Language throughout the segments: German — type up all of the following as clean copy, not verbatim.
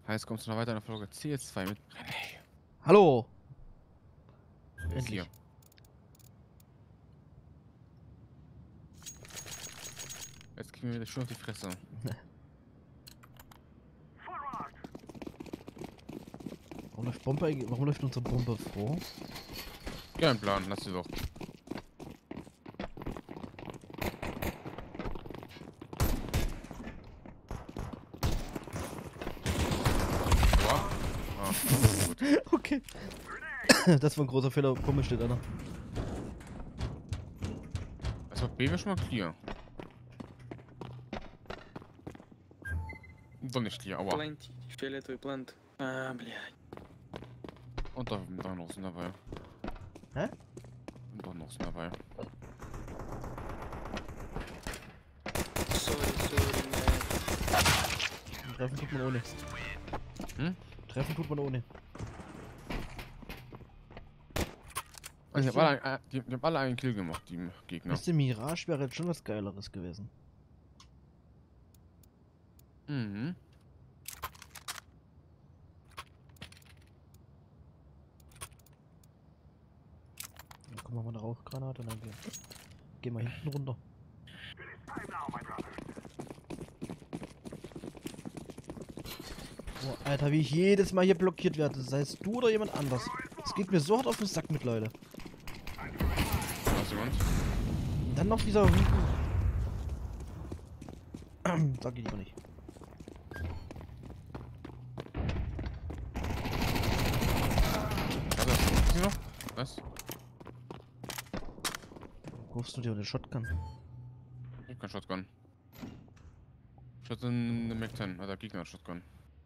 Heißt, kommst du noch weiter in der Folge CS2 mit? Hey, Hallo! wer ist hier? Jetzt kriegen wir wieder schön auf die Fresse. Warum läuft unsere Bombe vor? Kein Plan, lass sie doch. Boah. Ah, gut. Okay. Das war ein großer Fehler. Bombe steht einer. Das war B wäre schon mal clear. Doch nicht clear, aua. Плент, фиолетовый плент. А, блядь. Und da noch sind dabei. Hä? Und doch noch sind dabei. Sorry, man. Treffen tut man ohne. Hm? Treffen tut man ohne. Und die haben alle einen Kill gemacht, die Gegner. Weißt du, Mirage wäre jetzt schon was Geileres gewesen. Mhm. Dann kommen wir mal eine Rauchgranate und dann gehen wir hinten runter. Oh, Alter, wie ich jedes Mal hier blockiert werde. Sei es du oder jemand anders. Es geht mir so hart auf den Sack mit, Leute. Was jemand? Und dann noch dieser... Sag ich lieber nicht. Ist noch? Was? Rufst du dir eine Shotgun? Ich hab kein Shotgun. Shotgun eine Mac 10, also Gegner hat Shotgun.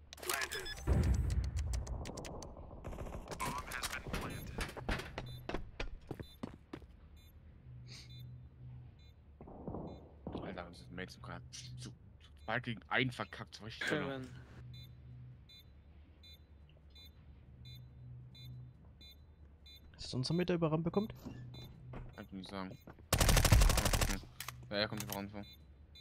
Alter, das ist Mates sogar zu bald gegen einen verkackt, so richtig. Heaven. Ist unser Meter überrannt bekommt? Kann ich nicht sagen. Mal gucken. Ja, er kommt über vor.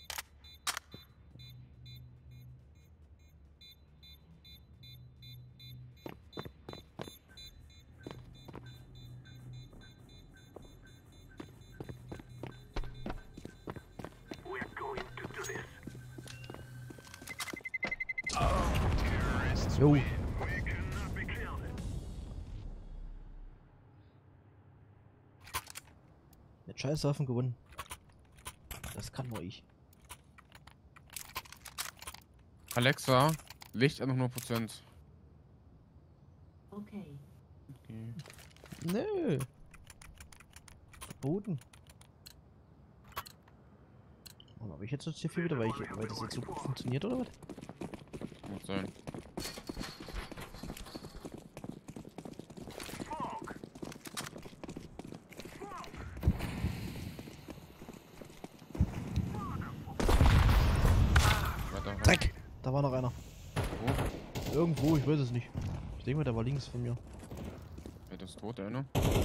Jo. Mit Scheißwaffen gewonnen. Das kann nur ich. Alexa, Licht an 100%. Okay. Okay. Nö. Verboten. Warum habe ich jetzt hier viel wieder, weil das jetzt so gut funktioniert oder was? Muss sein. Weiter. Dreck! Da war noch einer. Wo? Irgendwo, ich weiß es nicht. Ich denke mal, der war links von mir. Wer ist tot, der ne?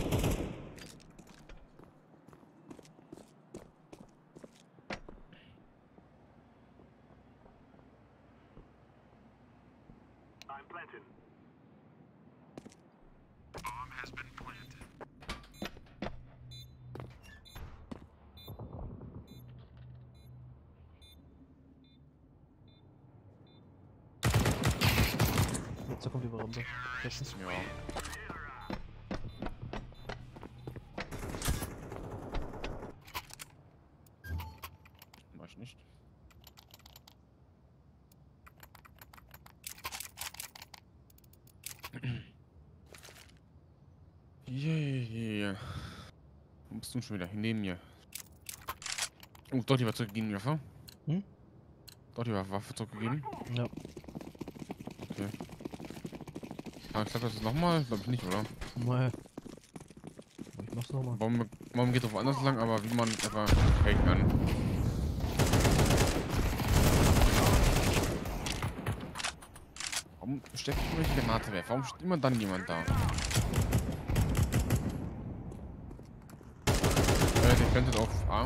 Jetzt kommt die Rampe. Bestens. Ja. Mach ich nicht. Yeah. Wo bist du schon wieder? Neben mir. Oh, dort die war zurückgegeben, die Waffe. Hm? Dort die Waffe zurückgegeben. Ja. Okay. Aber ich glaube, das ist nochmal. Glaube ich nicht, oder? Mal. Ich mach's nochmal. Warum geht es woanders lang, aber wie man einfach haten kann. Warum steckt immer die Granate weg? Warum steht immer dann jemand da? Der könnte auf A.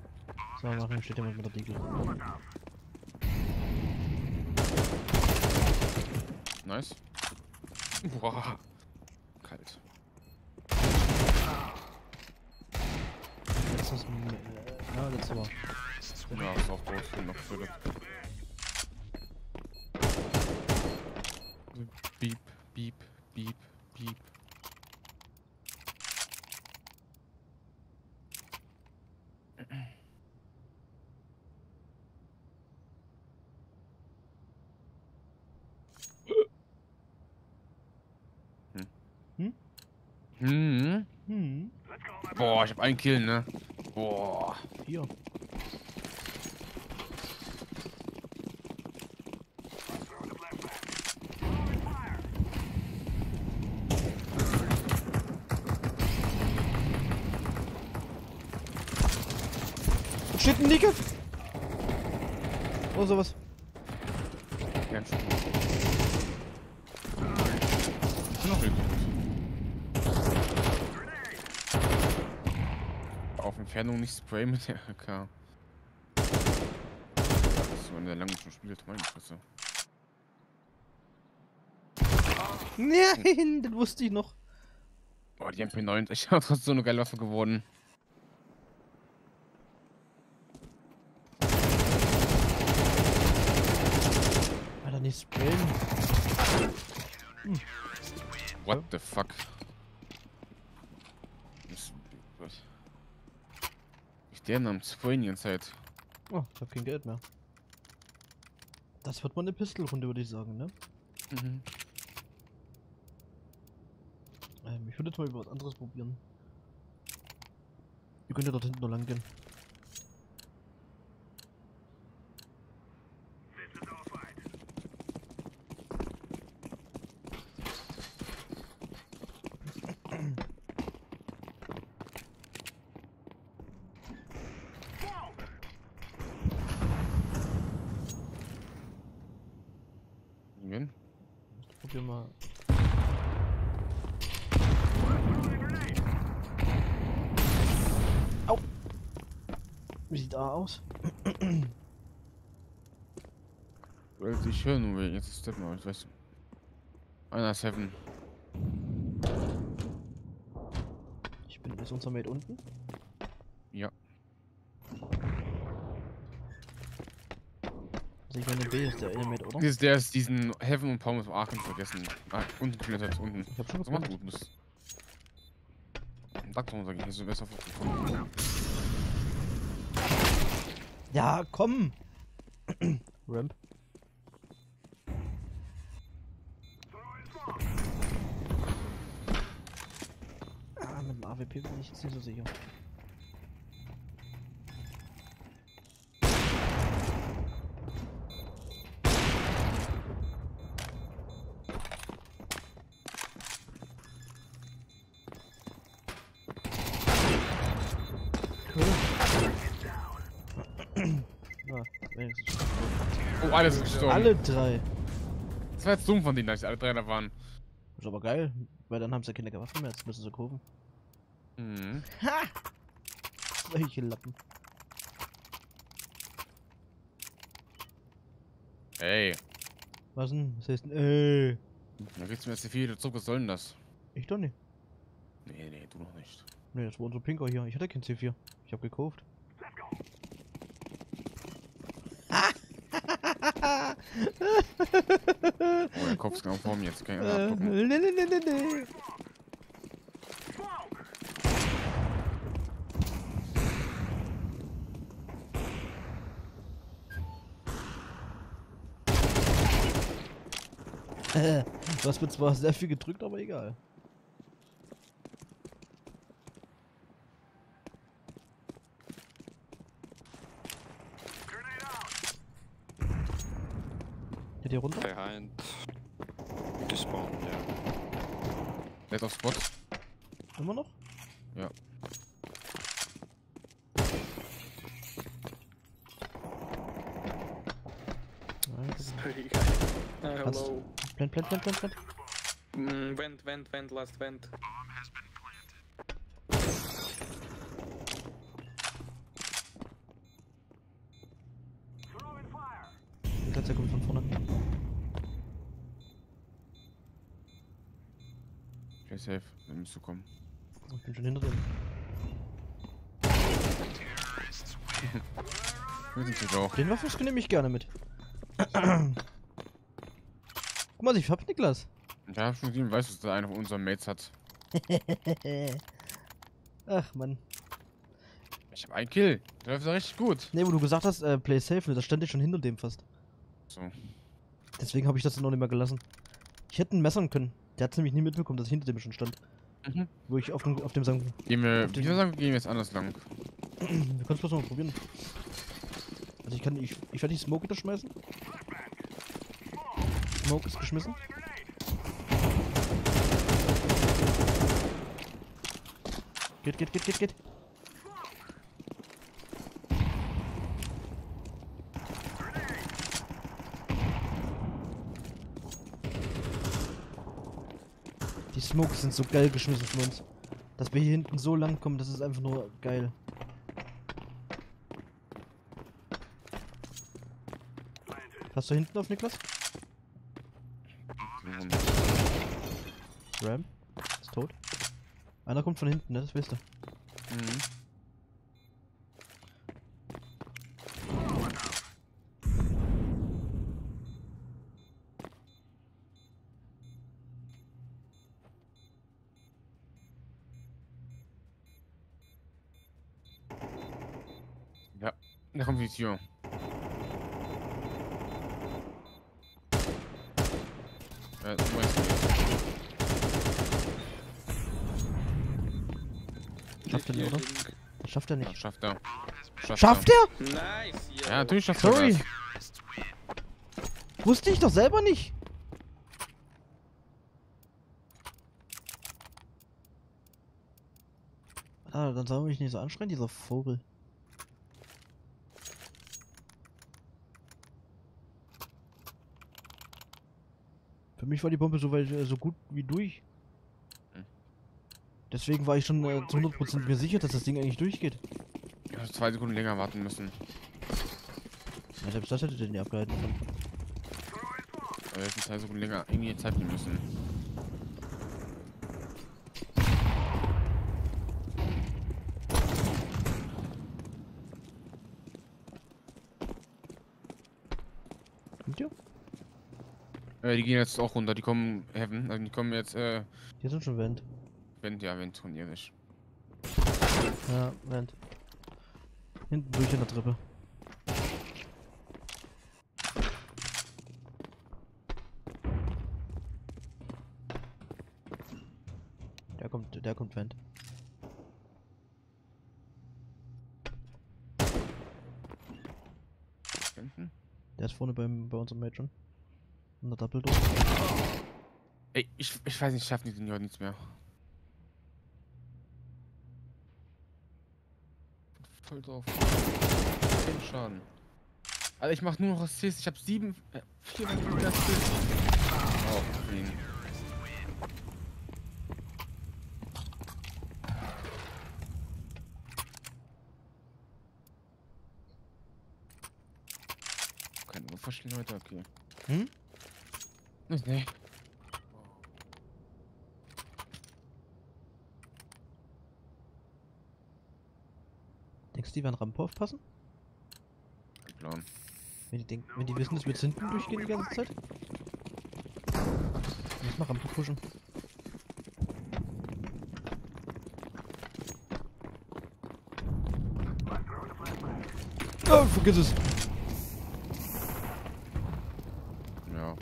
So, nachher steht jemand mit der Diegel. Nice. Boah. Kalt. Letztes ja, letztes Mal. Ja, ist auch groß. Noch für Beep, beep, beep, beep. Boah, ich hab einen Kill, ne? Boah. Hier. Shit, ein Nicke! Oh, sowas. Gern schon. Ich bin noch nicht auf Entfernung nicht sprayen mit der AK. Das ist man der lange schon spielt, meine Fresse. Nein, das wusste ich noch. Boah, die MP9 ist ja trotzdem so eine geile Waffe geworden. Alter, nicht sprayen. What the fuck? Ich der am Sprayen die ganze Zeit. Oh, ich hab kein Geld mehr. Das wird mal eine Pistolrunde, würde ich sagen, ne? Mhm. Ich würde jetzt mal über was anderes probieren. Ihr könnt ja dort hinten noch lang gehen. Gehen? Ich probier mal. Au! Wie sieht A aus? Ich höre nur, jetzt ist Step mal, ich weiß. Einer 7. Ist unser Mate unten? Ja. Also ich meine B ist der eine Mate, oder? Der ist diesen Heaven und Palm of Aachen vergessen. Ah, unten klettert unten. Ich hab schon Was macht gefragt. du bist? Sag doch mal, sag ich, hier so besser vorgekommen. Ja, komm! Ramp. Ah, mit dem AWP bin ich jetzt nicht so sicher. Cool. Ja, wenigstens. Oh, alle sind gestorben. Alle drei. Das war jetzt dumm von denen, dass alle drei da waren. Ist aber geil, weil dann haben sie ja keine Waffen mehr, jetzt müssen sie kaufen. Mhm. Ha! Solche Lappen. Ey. Was denn? Was heißt denn? Ey. Da geht's mir jetzt viel zurück, was soll denn das? Ich doch nicht. Nee, du noch nicht. Ne, das war unser Pinker hier. Ich hatte kein C4. Ich hab gekauft. Oh, der Kopf ist genau vor mir, jetzt kann ich mal abgucken. Ne. Du hast mir zwar sehr viel gedrückt, aber egal. Geht hier runter? Behind the spawn, yeah. Der ist auf Spot. Immer noch? Ja. Sorry. Kannst- Hello. Plant. Vent, last vent. Der kommt von vorne. Play safe, dann müsst du kommen. Ich bin schon hinter dem. Wir sind jetzt auch. Den Waffenskin nehme ich gerne mit. Guck mal, ich hab Niklas. Da hab ich schon gesehen, weißt du, dass da einer von unseren Mates hat. Ach, Mann. Ich hab einen Kill. Der läuft ja richtig gut. Ne, wo du gesagt hast, play safe, ne, da stand ich schon hinter dem fast. So. Deswegen habe ich das noch nicht mehr gelassen. Ich hätte ihn messern können. Der hat nämlich nie mitbekommen, dass ich hinter dem schon stand. Mhm. Wo ich auf dem Sang. Gehen wir, Auf den- ich würde sagen, wir gehen jetzt anders lang. Wir können es bloß mal probieren. Also ich werde die Smoke wieder schmeißen. Smoke ist geschmissen. Geht. Die Smokes sind so geil geschmissen von uns. Dass wir hier hinten so lang kommen, das ist einfach nur geil. Hast du hinten auf Niklas? Ram? Ist tot. Einer kommt von hinten, ne? Das weißt du. Mhm. Ja, da kommt die Tür. Ja, du weißt nicht. Schafft er nicht, oder? Defusing. Schafft er Ja, nicht. schafft er. Schafft er? Nice, yo. Ja, natürlich schafft Sorry. er das. Wusste ich doch selber nicht. Ah, dann soll mich nicht so anschreien, dieser Vogel. Für mich war die Bombe so gut wie durch. Hm. Deswegen war ich schon zu 100% mir sicher, dass das Ding eigentlich durchgeht. Ich hab 2 Sekunden länger warten müssen. Ja, selbst das hätte den ja abgehalten können. Aber wir hätten 2 Sekunden länger irgendwie Zeit nehmen müssen. Kommt ihr? Die gehen jetzt auch runter, die kommen Heaven, also die kommen jetzt, Hier sind schon Vent. wenn turnierisch. Ja, Vent. Hinten durch in der Treppe. Der kommt Vent. Hinten? Der ist vorne bei unserem Mate schon. In der Doppel durch. Ey, ich weiß nicht, ich schaff den heute nichts mehr. Voll drauf. Kein Schaden. Alter, ich mach nur noch Assists, ich hab 4 Assists. Oh, Queen. Keine Verstehen heute, okay. Hm? Nee. Denkst du, die werden Rampe aufpassen? Kein Plan. Wenn die wissen, dass wir jetzt hinten durchgehen die ganze Zeit? Lass mal Rampe pushen. Oh, vergiss es! Ja.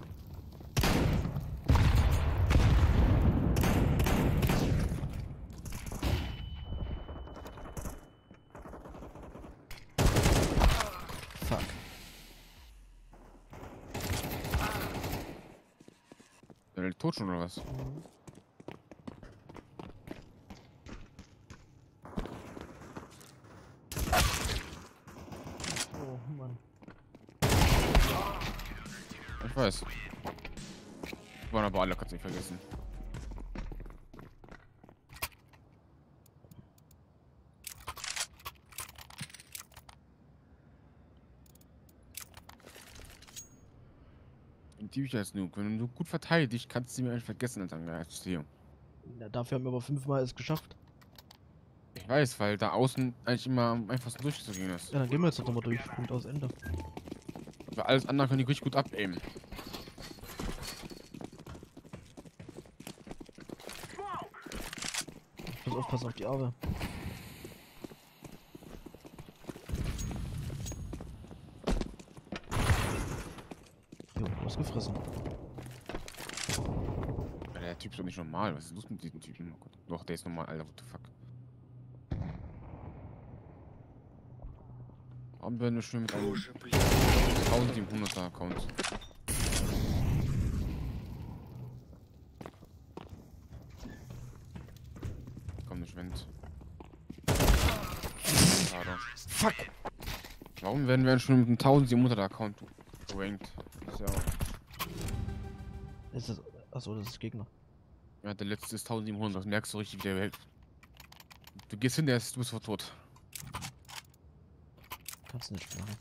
Fuck. Der tot schon oder was? Oh Mann. Ich weiß. Waren aber alle, kannst du nicht vergessen. Die ich als Noob. Wenn du gut verteidigst, kannst du mir eigentlich vergessen als Angreifer. Ja, dafür haben wir aber 5-mal es geschafft. Ich weiß, weil da außen eigentlich immer am einfachsten durchzugehen ist. Ja, dann gehen wir jetzt doch nochmal durch. Punkt aus Ende. Weil alles andere können die richtig gut abaimen. Ich muss aufpassen auf die Arme. Jo, du hast gefressen. Ja, der Typ ist doch nicht normal. Was ist los mit diesem Typen? Oh Gott. Doch, der ist normal, Alter. What the fuck? Warum werden wir schon mit einem 1700er Account? Komm nicht, Wind. Schade. Fuck! Warum werden wir schon mit einem 1700er Account gerankt? Das ist ja auch. Ist das. Achso, das ist Gegner. Ja, der letzte ist 1700. Das merkst du richtig, wie der Welt. Du gehst hin, du bist sofort tot. Kannst du nicht machen.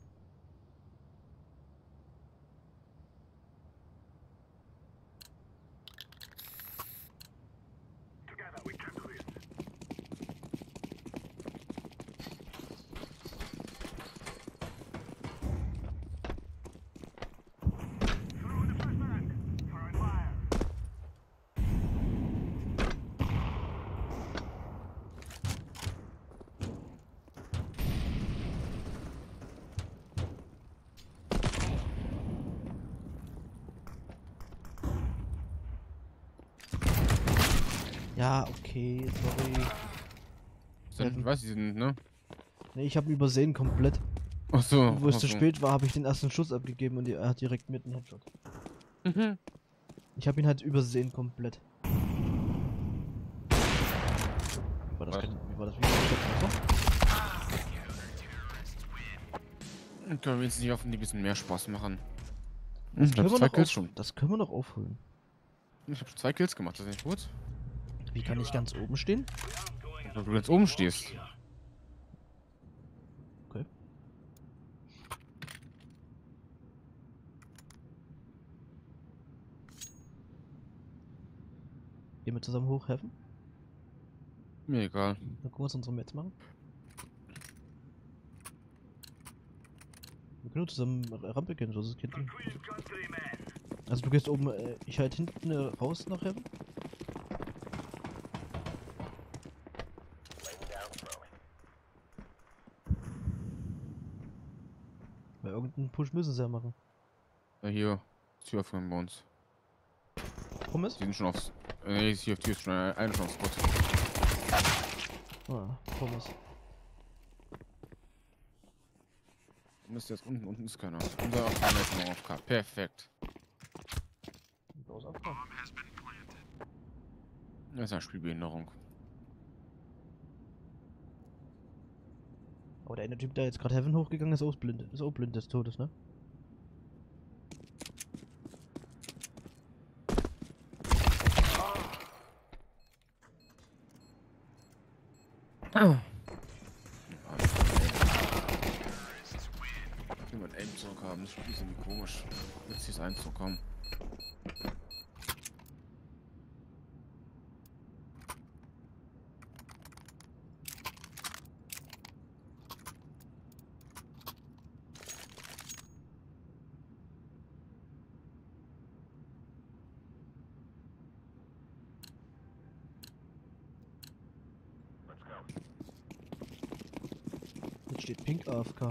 Ja, okay, sorry. Ich weiß, die sind, ne? Ne, ich habe ihn übersehen komplett. Achso. Und wo es zu spät war, habe ich den ersten Schuss abgegeben und er hat direkt mit einem Headshot. Mhm. Ich habe ihn halt übersehen komplett. Wie war das? Was? Wie war das? Wie war das? Können wir jetzt die Waffen, die ein bisschen mehr Spaß machen? Das Ich können hab wir zwei noch Kills schon. Das können wir noch aufholen. Ich hab 2 Kills gemacht, das ist nicht gut. Wie kann ich ganz oben stehen? Weil du jetzt oben stehst. Okay. Gehen wir zusammen hochhelfen? Mir egal. Dann gucken wir uns unsere Mets machen. Wir können nur zusammen Rampe gehen, so ist es kein Ding. Also du gehst oben, ich halt hinten raus nach Heaven. Weil irgendeinen Push müssen sie ja machen. Ja, hier. Tür öffnen bei uns. Promise? Die sind schon aufs. Nee, ist hier auf Tür ist schon eine schon aufs Spot. Ah, Promise. Müsste jetzt unten ist keiner. Unser Aufgabe ist noch auf K. Perfekt. Das ist eine Spielbehinderung. Aber der eine Typ, der jetzt gerade Heaven hochgegangen ist, ist auch blind des Todes, ne? Ich will mein Aim zurückhaben, das ist irgendwie komisch. Jetzt hier ist eins zurückkommen. Jetzt steht Pink AFK.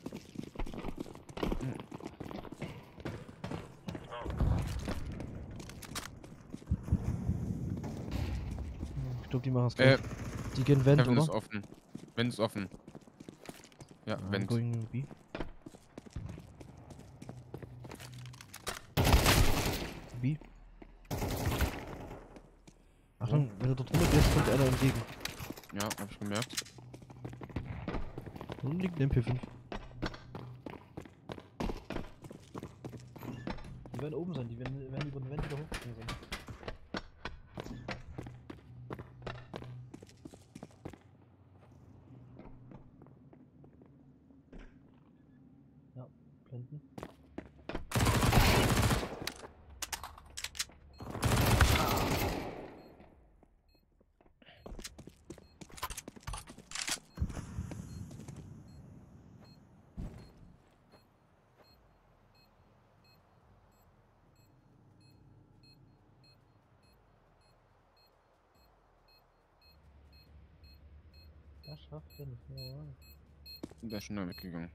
Ich glaube, die machen es gleich. Die gehen Vent, Heaven oder? ist offen. Vent ist offen. Ja, I'm Vent. going B. B. Achtung, wenn du dort runter gehst, kommt einer entgegen. Ja, hab ich gemerkt. Da unten liegt ein MP5. Die werden oben sein, die werden über den Vent wieder hochgegangen sein. Ja, blenden. schafft er nicht mehr. Der ist schnell weggegangen.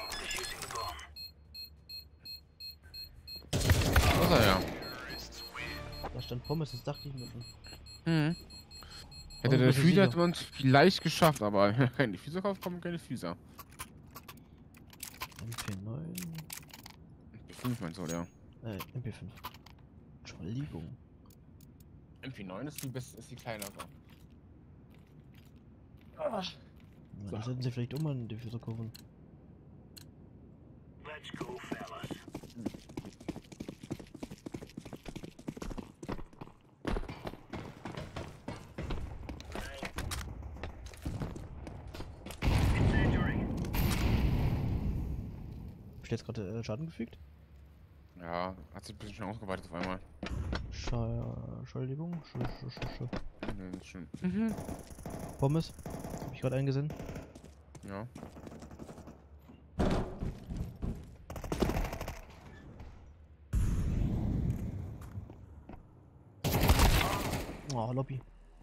Was er ja. Da stand Pommes, das dachte ich mir schon. Mhm. Aber Hätte der bist du Füßer, sicher? hätte man es vielleicht geschafft, aber wenn die Füßer kauft, kommen keine Füßer. MP9. MP5 meinst du, oder? MP5. Entschuldigung. MP9 ist die beste, ist die kleinere. Ja, dann sollten sie vielleicht auch mal einen Diffuser kaufen. Hab ich jetzt gerade Schaden gefügt? Ja, hat sich ein bisschen schon ausgeweitet auf einmal. Entschuldigung. Nee, nicht schön. Pommes. Hab ich gerade eingesehen. Ja. Oh, Lobby.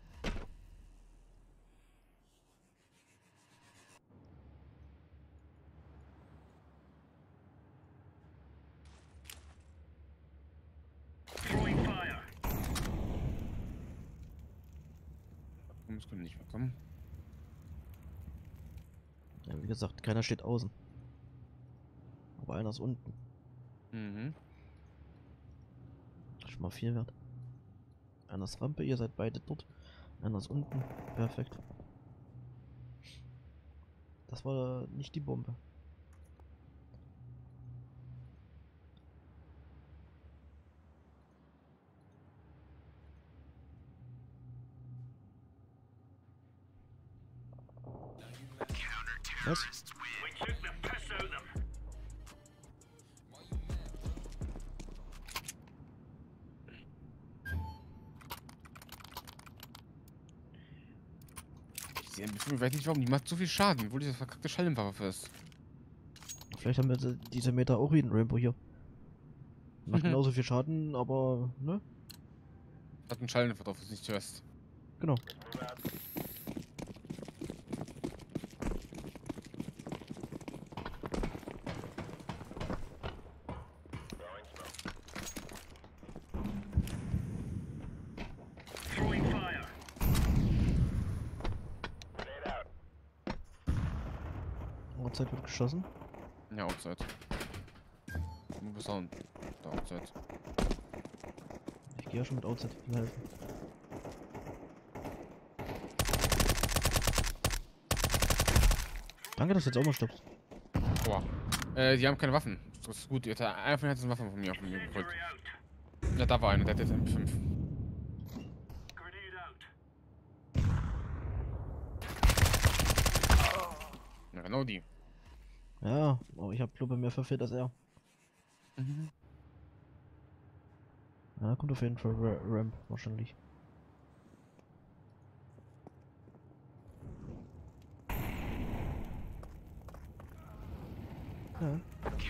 Pommes können nicht mehr kommen. Ja, wie gesagt, keiner steht außen. Aber einer ist unten. Mhm. Das ist schon mal viel wert. Einer ist Rampe, ihr seid beide dort. Einer ist unten. Perfekt. Das war nicht die Bombe. Was? Ich weiß nicht warum, die macht so viel Schaden, obwohl diese verkackte Schallenwaffe ist. Vielleicht haben wir diese Meter auch wie ein Rainbow hier. Macht Mhm. genauso viel Schaden, aber ne? Hat einen Schallenwaffe drauf, ist nicht zuerst. Genau. Outside wird geschossen. Ja, Outside. Nur bis Sound. Da Outside. Ich gehe ja schon mit Outside helfen. Danke, dass du jetzt auch mal stoppst. Boah. Die haben keine Waffen. Das ist gut. Einer von denen hat eine Waffe von mir auf mir geholt. Ja, da war einer, der hat jetzt MP5. Ja, genau die. Ja, aber ich habe glaube mehr verfehlt als er. Ja, kommt auf jeden Fall Ramp wahrscheinlich. Ja.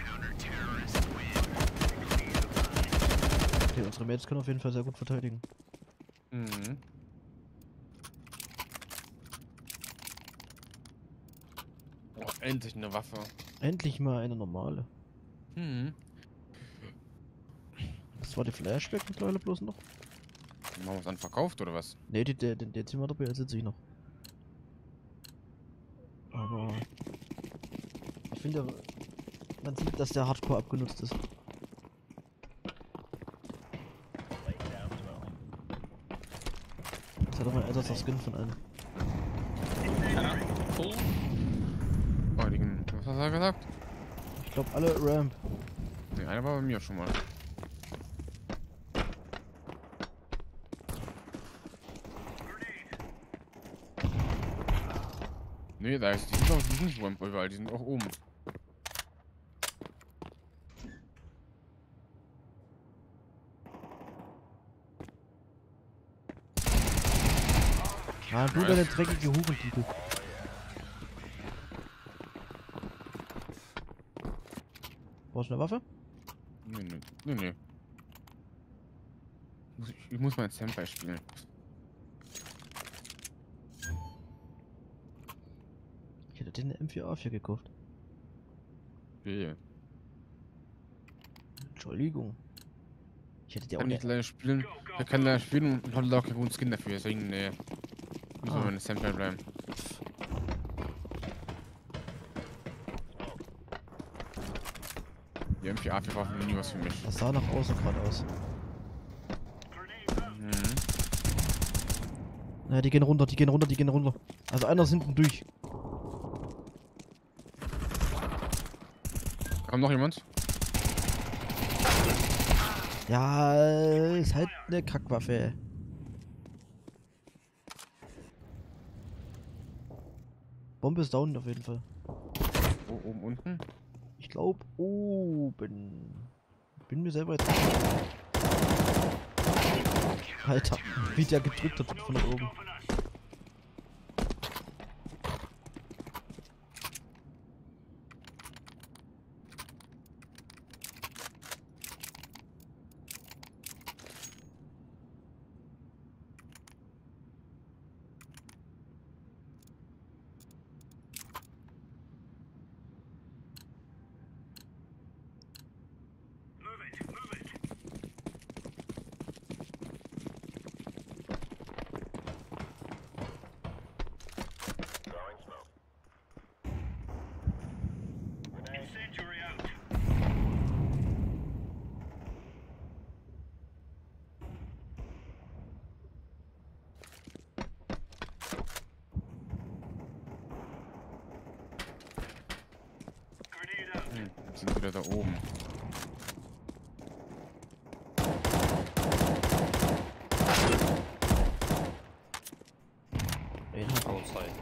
Okay, unsere Mates können auf jeden Fall sehr gut verteidigen. Mhm. Oh, endlich eine Waffe. Endlich mal eine normale. Mhm. Das war die Flashback mittlerweile bloß noch. Haben wir uns dann verkauft oder was? Ne, der Zimmer dabei sitze ich noch. Aber ich finde, man sieht, dass der Hardcore abgenutzt ist. Das hat doch mal ein älterer Skin von einem. Keiner? Full? Oh, was hat er gesagt? Ich glaube alle Ramp. Ne, einer war bei mir schon mal. Nee, da ist die sind nicht Ramp überall, die sind auch oben. Ah, du deine dreckige Hurentitel. Brauchst du eine Waffe? Nee. Ich muss mein Senpai spielen. hat den M4A4 gekauft? Wie? Entschuldigung. Ich hätte dir auch Kann nicht nicht. leider spielen. Ich kann leider spielen und hatte auch keinen guten Skin dafür, deswegen, nee. Muss Ah. meine Sample bleiben. Die MP4 war nie was für mich. Das sah nach außen gerade aus. Mhm. Ja, die gehen runter, die gehen runter, die gehen runter. Also einer ist hinten durch. Kommt noch jemand? Ja, ist halt eine Kackwaffe. Bombe ist down auf jeden Fall. Oh, oben, unten? Ich glaube oben. Bin mir selber jetzt. Alter, wie der gedrückt hat von da oben. Jetzt sind wieder da oben. Outside.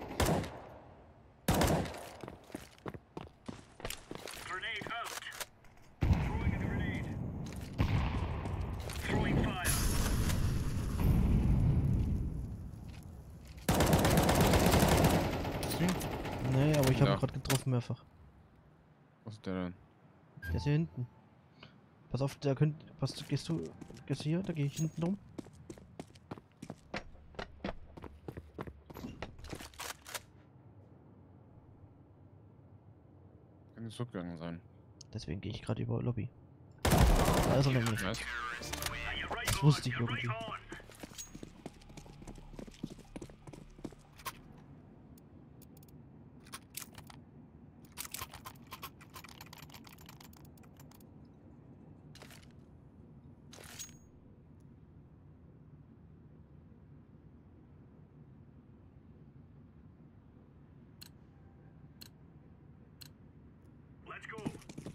Grenade out. Throwing a grenade. Throwing fire. Siehst du ihn? Nee, aber ich habe Ja. ihn gerade getroffen mehrfach. Was ist der denn? Der ist hier hinten. Pass auf, der könnte. Was gehst du hier? Da gehe ich hinten rum. Kann nicht zurückgegangen sein. Deswegen gehe ich gerade über Lobby. Da ist er nämlich. Nice. Das wusste ich irgendwie. Let's go.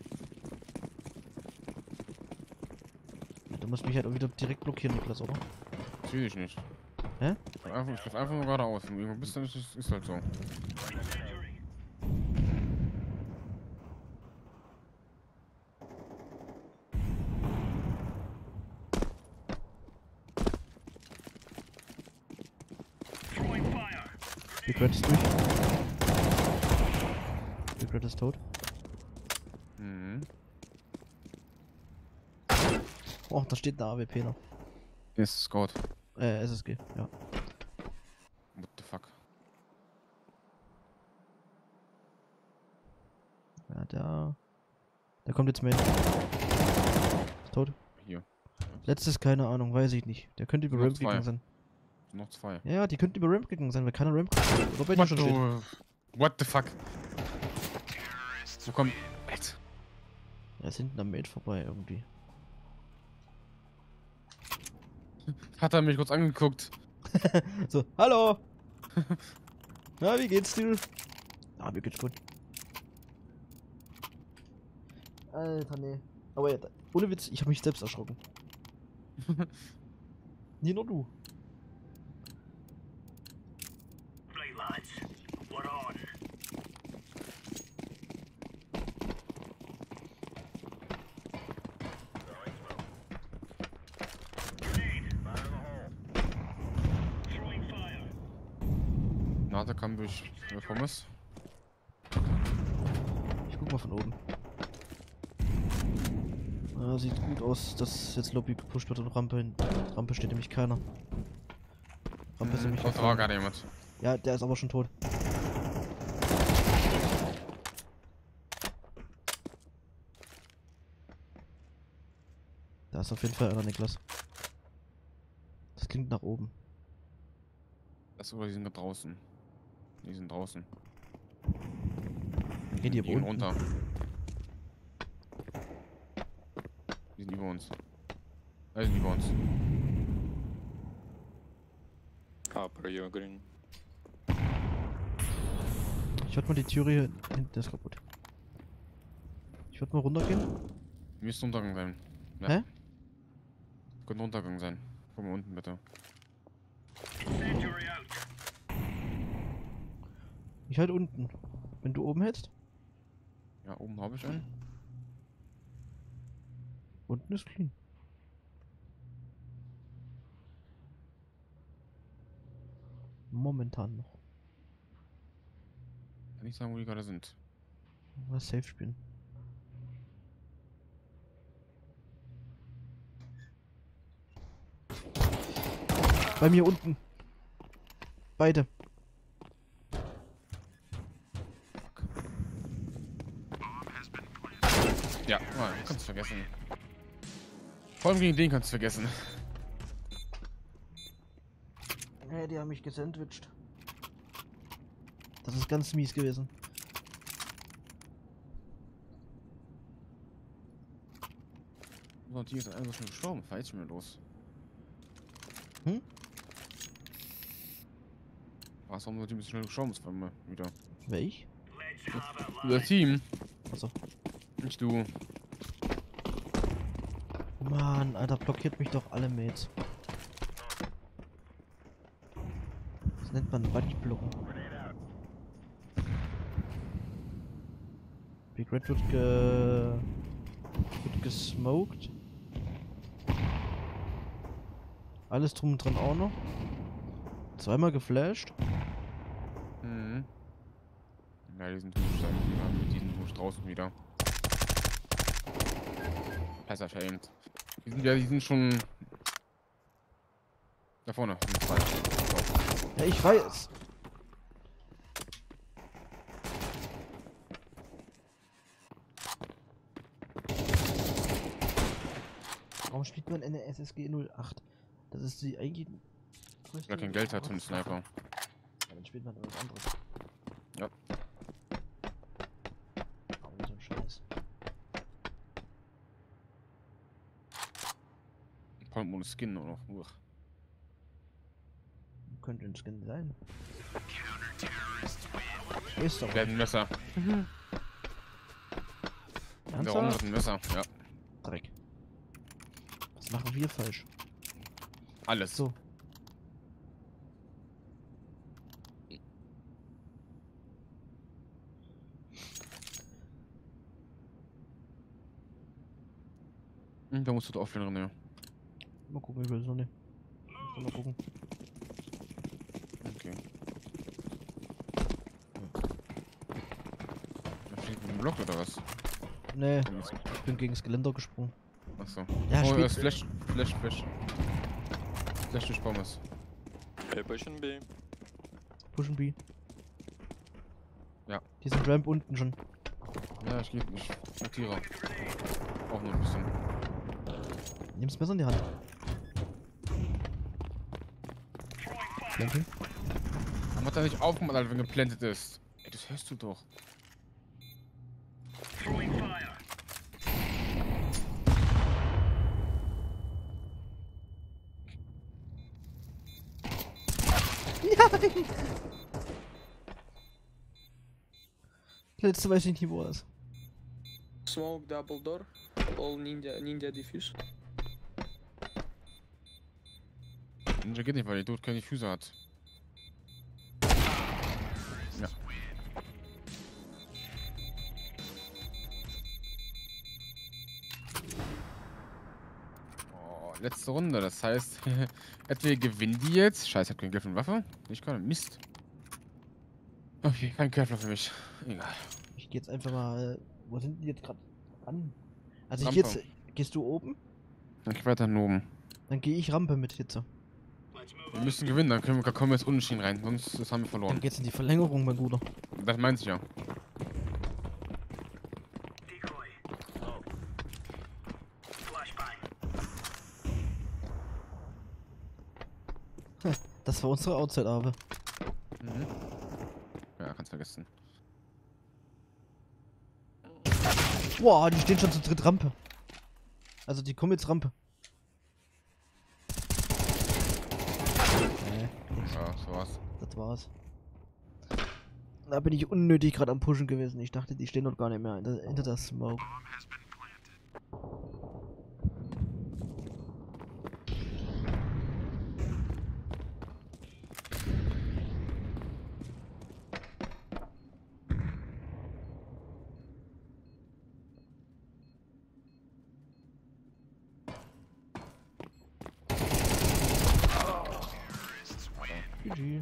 Du musst mich halt auch wieder direkt blockieren, Niklas, oder? Natürlich nicht. Hä? Ich lauf einfach nur geradeaus. Wenn du irgendwo bist, dann ist halt so. Incendiary. Throwing fire. Big Red ist durch. Big Red ist tot. Mhm. Oh, da steht eine AWP noch. Hier ist Scout. SSG, ja. What the fuck? Ja, der kommt jetzt mit. Ist tot. Hier. Letztes, keine Ahnung, weiß ich nicht. Der könnte über Noch Ramp zwei. gegangen sein. Noch zwei. Ja, die könnten über Ramp gegangen sein, weil keiner Ramp oder bei dir schon steht. What the fuck? So komm. Echt? Er ist hinten am Mate vorbei irgendwie. Hat er mich kurz angeguckt. So, hallo! Na, wie geht's dir? Ah, mir geht's gut. Alter, nee. Aber ja, ohne Witz, ich habe mich selbst erschrocken. Nie nur du. Right, lads. We're on. Grenade. Fire in the hole. Throwing fire. Nate kam durch Pommes. Ich guck mal von oben. Ah, sieht gut aus, dass jetzt Lobby gepusht wird und Rampe steht nämlich keiner. Rampe ist nämlich Da war gerade jemand. Ja, der ist aber schon tot. Da ist auf jeden Fall einer, Niklas. Das klingt nach oben. Das oder die sind da draußen. Die sind draußen. Geht die aber gehen unten? runter. Die sind über uns. Die sind über uns. Upper, you're green. Ich würde mal die Tür hier hinten ist kaputt. Ich würde mal runtergehen. Müsste Untergang sein. Ja. Hä? Könnte Untergang sein. Guck mal unten bitte. Incendiary out. Ich halt unten. Wenn du oben hältst. Ja, oben habe ich einen. Unten ist clean. Momentan noch. Kann nicht sagen, wo die gerade sind. Was safe spielen. Bei mir unten. Beide. Ja, kannst du vergessen. Vor allem gegen den kannst du vergessen. Ja, die haben mich gesandwiched. Das ist ganz mies gewesen. So, die ist einfach schon gestorben. Fahr jetzt schon wieder los. Hm? Was, warum wird die ein bisschen schnell gestorben ist von mir wieder? Welch? Let's have a Unser Team. Achso. Nicht du. Mann, Alter, blockiert mich doch alle Mates. Das nennt man Buddy-Blocken. Big Red wird gesmoked. Alles drum und dran auch noch. Zweimal geflasht. Mhm. Ja, die sind durch. Die sind durch draußen wieder. Besser veraimt. Die sind schon da vorne. Sind zwei. Ja, ich weiß. Warum spielt man eine SSG 08? Das ist die eigentlich. Weil er kein Geld hat für einen Sniper. Ja, dann spielt man was anderes. Ja. Warum so ein Scheiß? Palm ohne Skin oder noch. Uch. Könnte ein Skin sein. Ist doch. Der hat ein Messer. Der Raum hat ein Messer. Ja. Dreck. Was machen wir falsch? Alles. So. Da musst du aufhören, ja. Mal gucken, ich will es noch nicht. Mal gucken. Okay. Da steht ein Block oder was? Nee, ich bin gegen das Geländer gesprungen. Achso. Ja, oh, spielt- das Flash durch Pommes. Hey, pushing B. Pushen B. Ja. Die sind Ramp unten schon. Ja, ich notiere. Auch nur ein bisschen. Nimm's Messer in die Hand. Danke. Man hat da nicht aufgemacht, Alter, wenn geplantet ist. Ey, das hörst du doch. Throwing fire. Letzte weiß ich nicht, wo er ist. Smoke double door, all ninja diffuse. Ninja geht nicht, weil der Dude keine Füße hat. Ja. Oh, letzte Runde, das heißt, entweder gewinnen die jetzt. Scheiße, ich hab keinen Griff und Waffe. Ich kann Mist. Okay, kein Körper für mich. Egal. Ich geh jetzt einfach mal. Wo sind die jetzt gerade an? Also ich Rampe. geh jetzt. Gehst du oben? Dann geh weiter nach oben. Dann gehe ich Rampe mit Hitze. Wir müssen gewinnen, dann kommen wir jetzt unentschieden rein, sonst das haben wir Dann verloren. geht's in die Verlängerung, mein Bruder. Das meinte ich ja. Decoy. Flashbang. Das war unsere Outside-Arbe. Mhm. Ja, kannst vergessen. Boah, die stehen schon zu dritt Rampe. Also die kommen jetzt Rampe. Nee, Ja, so was. das war's. Da bin ich unnötig gerade am Pushen gewesen. Ich dachte, die stehen dort gar nicht mehr hinter der Smoke. GG.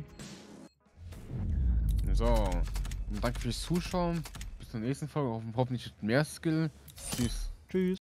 So. Und danke fürs Zuschauen. Bis zur nächsten Folge. Hoffentlich mit mehr Skill. Tschüss. Tschüss.